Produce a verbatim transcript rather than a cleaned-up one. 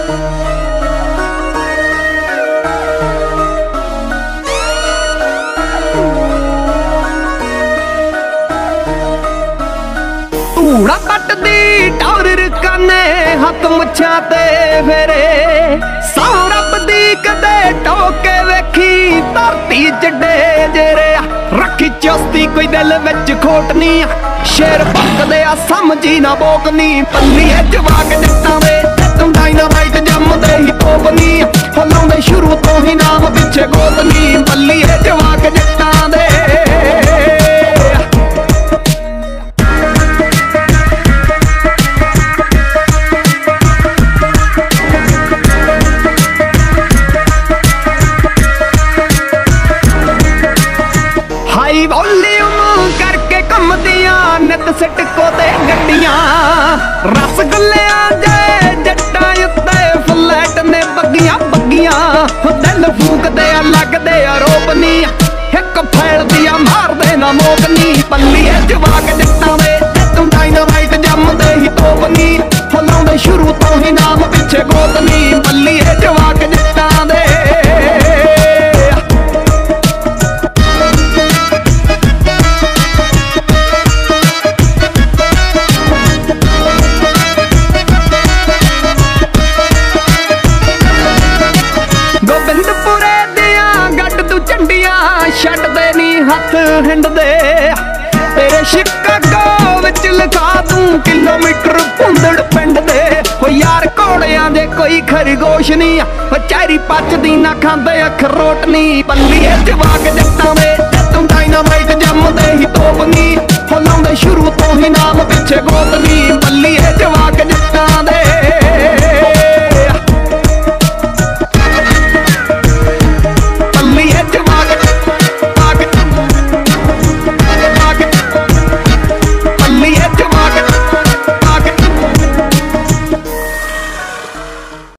ਧੂੜਾ ਪੱਟਦੀ ਟੌਰ ਰਕਾਨੇ ਹੱਥ ਮੁੱਛਾਂ ਤੇ ਫੇਰੇ ਸੌ ਰੱਬ ਦੀ ਕਦੇ ਟੋਕੇ ਵੇਖੀ ਧਰਤੀ ਜੱਡੇ ਜੇਰੇ ਰੱਖੀ ਚੁਸਤੀ ਕੋਈ ਦਿਲ ਵਿੱਚ ਖੋਟ ਨੀ ਸ਼ੇਰ ਪੱਕਦੇ ਆ ਸਮਝੀ ਨਾ ਬੋਕਨੀ ਪੱਲੀਏ ਜਵਾਕ ਜੱਟਾਂ ਦੇ ਤੂੰ ਡਾਇਨਾਮਾਈਟ ਜੰਮਦੇ ਹੀ ਤੋਪਨੀ ਫਲਾਉਂਦੇ ਸ਼ੁਰੂ ਤੋਂ ਹੀ ਨਾਮ ਪਿੱਛੇ ਗੋਤਨੀ ਪੱਲੀਏ ਜਵਾਕ ਜੱਟਾਂ ਦੇ ਹਾਈ ਵੋਲੀਅਮ ਕਰਕੇ ਘੁੰਮਦੀਆਂ ਨਿਤ ਸਿਟਕੋ ਤੇ ਗੱਡੀਆਂ ਰਸਗੁੱਲਿਆਂ ਦੇ ਜੱਟਾਂ ਉੱਤੇ ਫਲੈਟ ਨੇ ਬੱਗੀਆਂ ਬੱਗੀਆਂ ਦਿਲ ਫੂਕਦੇ ਆ ਲੱਗਦੇ ਆ ਰੋਪਨੀ ਇੱਕ ਫੈਲਦੀ ਆ ਮਾਰਦੇ ਨਾ ਮੋਕਨੀ ਪੱਲੀਏ ਜਵਾਕ ਜੱਟਾਂ ਦੇ ਤੂੰ ਡਾਇਨਾਮਾਈਟ ਜੰਮਦੇ ਹੀ ਤੋਪਨੀ ਫਲਾਉਂਦੇ ਸ਼ੁਰੂ ਤੋਂ ਹੀ ਨਾਮ ਪਿੱਛੇ ਗੋਤਨੀ ਪੱਲੀਏ ਜਵਾਕ ਜੱਟਾਂ ਦੇ ਗੋਬਿੰਦਪੁਰੇ ਦੀਆਂ ਗੱਡ ਤੂੰ ਝੰਡੀਆਂ ਛੱਡਦੇ ਨੀ ਹੱਥ ਹਿੰਡਦੇ ਤੇਰੇ ਸ਼ਿਕਾਗੋ ਵਿੱਚ ਲਿਖਾ ਤੂੰ ਕਿਲੋਮੀਟਰ ਭੁੰਦੜ ਪਿੰਡ ਦੇ ਹੋ ਯਾਰ ਘੋੜਿਆਂ ਦੇ ਕੋਈ ਖਰਗੋਸ਼ ਨੀ ਹੋ ਚੈਰੀ ਪੱਚਦੀ ਨਾ ਖਾਂਦੇ ਅਖਰੋਟ ਨੀ ਪੱਲੀਏ ਜਵਾਕ ਜੱਟਾਂ ਦੇ ਤੂੰ ਡਾਇਨਾਮਾਈਟ ਜੰਮਦੇ ਹੀ ਤੋਪਨੀ ਫਲਾਉਂਦੇ ਸ਼ੁਰੂ ਤੋਂ ਹੀ ਨਾਮ ਪਿੱਛੇ ਗੋਤਨੀ ਪੱਲੀਏ ਜਵਾਕ